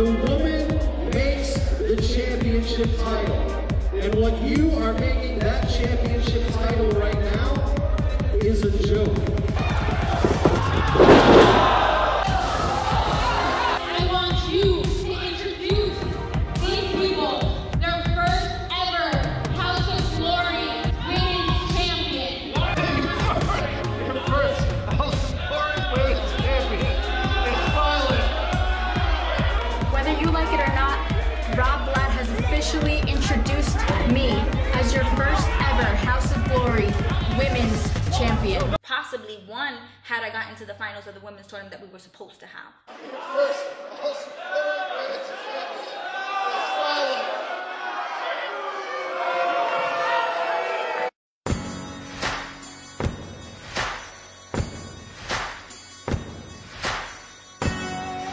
The woman makes the championship title. And what you are making that championship title right now is a joke. I want you to introduce these people, their first ever House of Glory Women's Champion. Your first House of Glory Women's Champion is smiling. Whether you like it or not, Rob Blatt has officially introduced me as your first ever House of Glory Women's Champion. Possibly one had I gotten to the finals of the women's tournament that we were supposed to have. First